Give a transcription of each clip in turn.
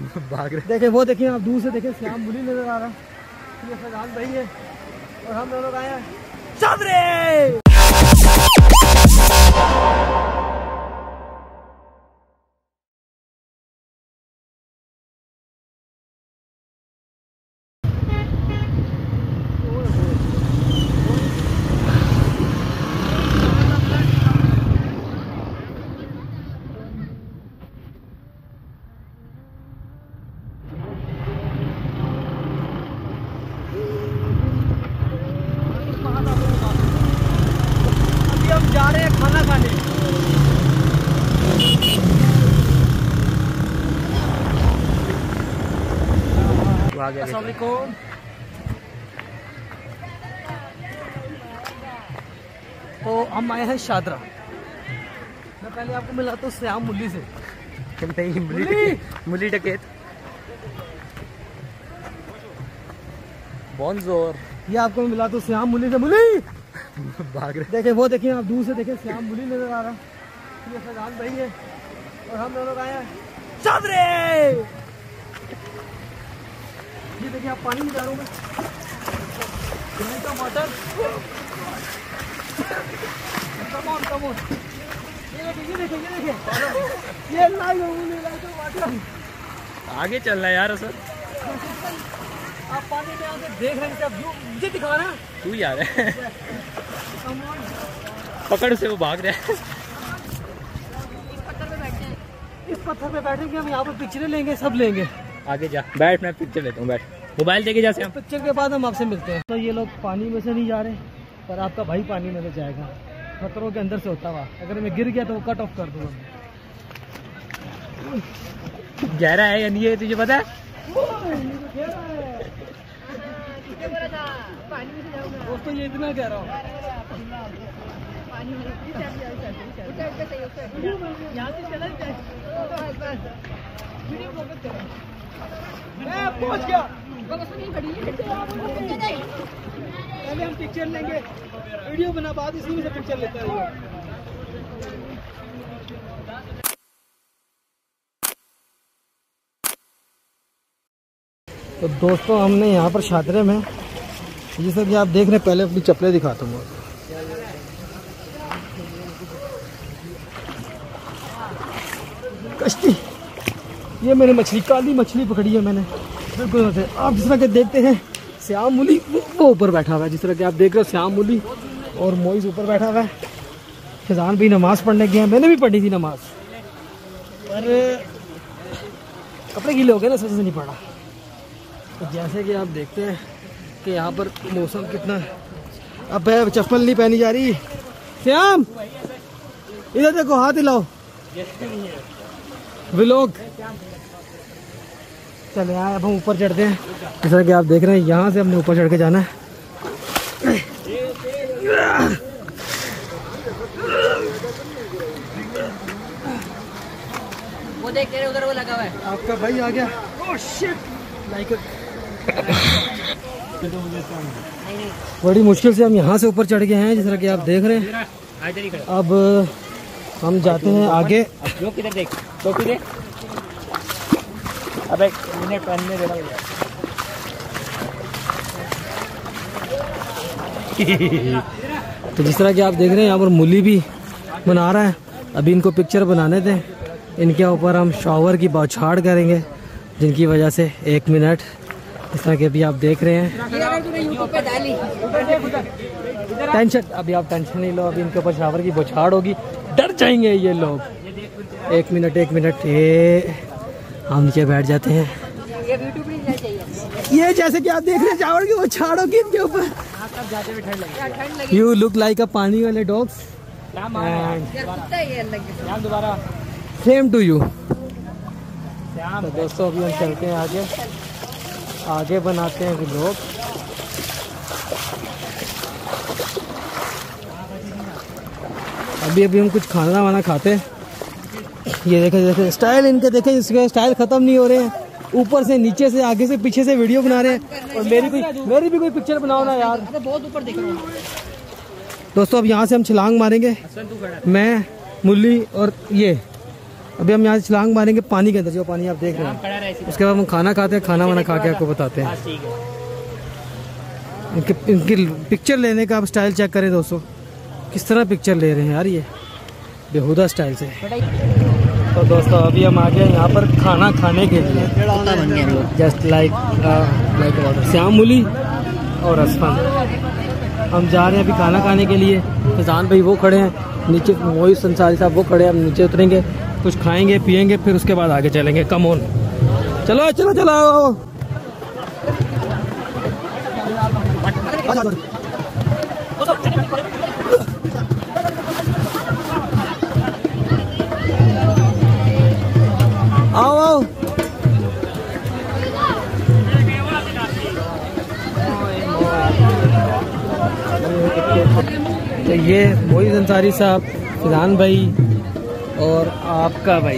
भाग रहे। देखे वो, देखिए आप दूर से देखें श्याम मुली नजर आ रहा है। ये फैजान भाई है और हम दोनों आए हैं चादरे। हम जा रहे हैं खाना खाने। अस्सलाम वालेकुम। तो हम आए हैं शादरा। मैं पहले आपको मिला तो श्याम मुली से। नहीं, मुली डकैत। बोनजोर। ये आपको मिला तो श्याम मुली से। मुली भाग रहे। देखे वो, देखिए आप दूर से देखें श्याम मुली नजर आ रहा है। ये फैजान भाई है और हम दोनों आए हैं चादरे। ये देखिए आप पानी में जा रहा हूँ मैं। टमाटर कमोन। ये देखिए ये टमाटर। आगे चल रहा है यार सर। आप पानी में आके देख रहे हैं, मुझे दिखा रहा है। तू यार है। पकड़ से वो भाग रहा है। इस पत्थर पे बैठेंगे हम, यहाँ पर पिक्चरें लेंगे, सब लेंगे। आगे जा बैठ, मैं पिक्चर लेता हूँ। बैठ, मोबाइल देके जा से हम। पिक्चर के बाद हम आपसे मिलते हैं। तो ये लोग पानी में से नहीं जा रहे, पर आपका भाई पानी में से जाएगा, खतरों के अंदर से होता हुआ। अगर मैं गिर गया तो वो कट ऑफ कर दूंगा। गहरा है या नहीं है तुझे पता है? दोस्तों ये इतना कह रहा हूँ। पहुंच गया। पहले हम पिक्चर लेंगे, वीडियो बना, बाद इसी में से पिक्चर लेते हैं। तो दोस्तों हमने यहाँ पर शादरे में, जैसा कि आप देख रहे हैं, पहले अपनी चप्पलें दिखाता हूँ। कश्ती, ये मैंने मछली, काली मछली पकड़ी है मैंने बिल्कुल से। आप जिस तरह के देखते हैं श्याम मुली वो ऊपर बैठा हुआ है, जिस तरह के आप देख रहे हो श्याम मुली और मोइज ऊपर बैठा हुआ है। फैजान भी नमाज पढ़ने गया, मैंने भी पढ़ी थी नमाज, पर कपड़े गीले हो गए ना, सच से नहीं पढ़ा। तो जैसे कि आप देखते हैं कि यहाँ पर मौसम कितना, अब चप्पल नहीं पहनी जा रही। श्याम इधर देखो, हाथ हिलाओ। व्लॉग चले आए। अब हम ऊपर चढ़ते हैं, जैसा कि आप देख रहे हैं, यहाँ से हमने ऊपर चढ़ के जाना है। वो देख रहे उधर, वो लगा हुआ है। आपका भाई आ गया। ओह शिट, लाइक बड़ी मुश्किल से हम यहाँ से ऊपर चढ़ गए हैं, जिस तरह कि आप देख रहे हैं। अब हम जाते हैं आगे। किधर देख, तो किधर? अबे मिनट पहनने देना भैया। तो जिस तरह कि आप देख रहे हैं, यहाँ पर मूली भी बना रहा है। अभी इनको पिक्चर बनाने दें, इनके ऊपर हम शावर की बौछार करेंगे, जिनकी वजह से 1 मिनट, इस तरह के अभी आप देख रहे हैं। टेंशन, अभी आप टेंशन नहीं लो, अभी इनके ऊपर शावर की बौछार होगी, डर जाएंगे ये लोग। 1 मिनट 1 मिनट, ये हम नीचे बैठ जाते हैं। ये जैसे कि आप देख रहे हैं, शावर की बौछार होगी इनके ऊपर। यू लुक लाइक अ पानी वाले डॉग्स। दोबारा सेम टू यू। तो दोस्तों अभी हम चलते हैं आगे, आगे बनाते हैं व्लॉग। अभी हम कुछ खाना वाना खाते हैं। ये देखें स्टाइल इनके, देखें इसके स्टाइल खत्म नहीं हो रहे हैं। ऊपर से नीचे से आगे से पीछे से वीडियो बना रहे हैं, और मेरी भी कोई पिक्चर बनाओ ना यार। बहुत ऊपर देख रहा हूँ दोस्तों अब यहाँ से हम छलांग मारेंगे, मैं, मुल्ली और ये। अभी हम यहाँ से छलांग मारेंगे पानी के अंदर, जो पानी आप देख रहे हैं। खड़ा रहे इसी उसके बाद हम खाना खाते हैं, खाना वाना खा के आपको बताते हैं। हाँ, ठीक है। इनकी पिक्चर लेने का आप स्टाइल चेक करें दोस्तों, किस तरह पिक्चर ले रहे हैं यार, ये बेहुदा स्टाइल से। तो दोस्तों अभी हम आ गए यहाँ पर खाना खाने के लिए, जस्ट लाइक श्याम मूली और असफन। हम जा रहे हैं अभी खाना खाने के लिए। फैजान भाई वो खड़े हैं नीचे, मोहित अंसारी साहब वो खड़े हैं। हम नीचे उतरेंगे, कुछ खाएंगे पिएंगे, फिर उसके बाद आगे चलेंगे। कम ऑन, चलो चलो चलो आओ आओ। तो ये मोहित अंसारी साहब, फैजान भाई और आपका भाई।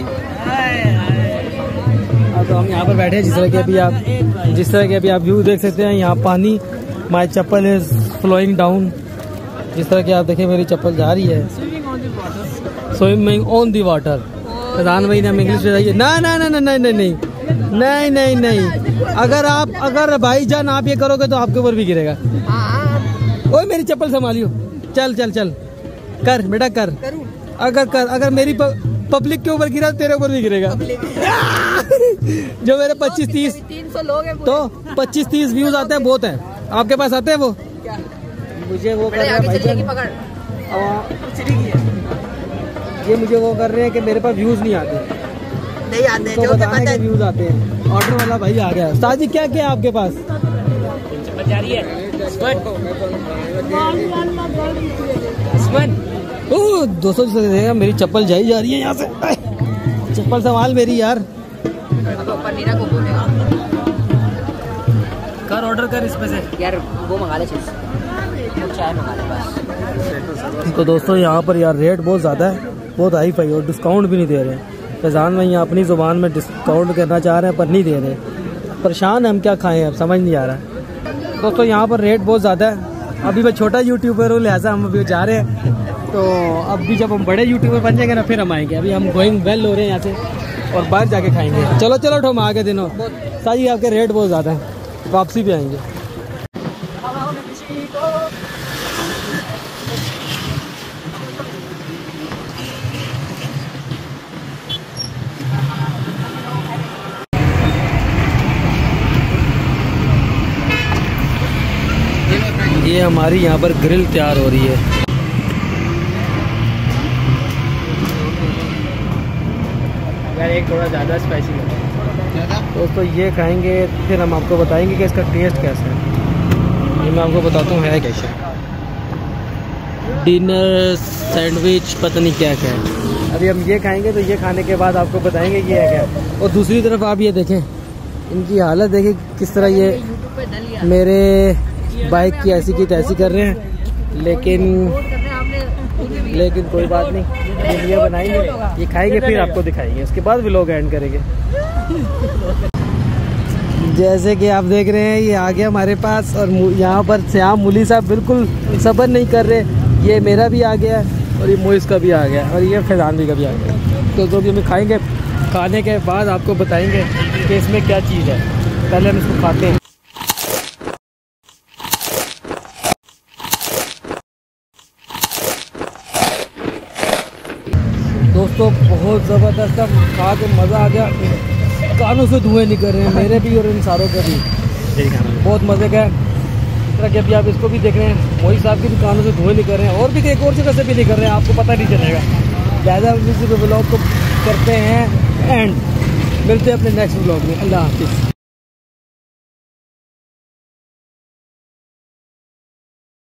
तो हम यहाँ पर बैठे हैं, जिस तरह के अभी आप व्यू देख सकते हैं। यहाँ पानी, my chappal is flowing down. जिस तरह के आप देखें मेरी चप्पल जा रही है, swimming on the water. Faizan भाई ने हम इंग्लिश में जाइए, ना ना ना ना नहीं नहीं नहीं नहीं नहीं, अगर भाईजान आप ये करोगे तो आपके ऊपर भी गिरेगा। ओए मेरी चप्पल संभालियो, चल चल चल कर बेटा कर। अगर मेरी पब्लिक के ऊपर गिरा तेरे ऊपर भी गिरेगा। जो मेरे 25-30 लोग हैं तो 25-30 व्यूज आते हैं, बहुत हैं। आपके पास आते हैं वो? मुझे वो कर रहे हैं भाईजान, ये मुझे वो कर रहे हैं कि मेरे पास व्यूज नहीं आते। तो बताने के व्यूज आते हैं। ऑर्डर वाला भाई आ गया। उस्ताद जी क्या क्या आपके पास? जा रही है ओह 200 देगा, मेरी चप्पल जा रही है यहाँ से। चप्पल संभाल मेरी यार। कर ऑर्डर कर इसमें से यार, वो मंगा ले चाय मंगा ले बस। तो दोस्तों यहाँ पर यार रेट बहुत ज़्यादा है, बहुत हाई फाई, और डिस्काउंट भी नहीं दे रहे हैं। फैजान में यहाँ अपनी ज़ुबान में डिस्काउंट करना चाह रहे हैं पर नहीं दे रहे। परेशान हम क्या खाएं, अब समझ नहीं आ रहा। दोस्तों यहाँ पर रेट बहुत ज़्यादा है। अभी मैं छोटा यूट्यूबर हूँ, लिहाजा हम अभी जा रहे हैं। तो अब भी जब हम बड़े यूट्यूबर बन जाएंगे ना, फिर हम आएंगे। अभी हम गोइंग वेल हो रहे हैं यहाँ से, और बाहर जाके खाएंगे। चलो चलो ठो, हम आगे दिनों साजी, आपके रेट बहुत ज़्यादा है, वापसी भी आएंगे। ये हमारी यहाँ पर ग्रिल तैयार हो रही है। यार एक थोड़ा ज़्यादा स्पाइसी है दोस्तों, ये खाएंगे फिर हम आपको बताएंगे कि इसका टेस्ट कैसा है। ये मैं आपको बताता हूँ है कैसा। डिनर सैंडविच पता नहीं क्या क्या है। अभी हम ये खाएंगे, तो ये खाने के बाद आपको बताएंगे कि है क्या। और दूसरी तरफ आप ये देखें, इनकी हालत देखें किस तरह ये मेरे बाइक की ऐसी की तैसी कर रहे हैं। लेकिन कोई बात नहीं, ये बनाएंगे, ये खाएंगे, फिर आपको दिखाएंगे, उसके बाद व्लॉग एंड करेंगे। जैसे कि आप देख रहे हैं, ये आ गया हमारे पास, और यहाँ पर श्याम मूली साहब बिल्कुल सब्र नहीं कर रहे। ये मेरा भी आ गया, और ये मोइस का भी आ गया, और ये फैजान भी का भी आ गया। तो जो भी हमें खाएंगे, खाने के बाद आपको बताएंगे कि इसमें क्या चीज़ है। पहले हम इसको खाते हैं। दोस्तों बहुत ज़बरदस्त, खा के मज़ा आ गया। कानों से धुएं निकल रहे हैं मेरे भी और इन सारों के भी, बहुत मज़े का है। इस तरह के अभी आप इसको भी देख रहे हैं, मोहित साहब की भी कानों से धुएं निकल रहे हैं, और भी एक और जगह से भी निकल रहे हैं, आपको पता नहीं चलेगा। ज़्यादा इस ब्लॉग को करते हैं एंड मिलते हैं अपने नेक्स्ट ब्लॉग में। अल्लाह हाफिज़।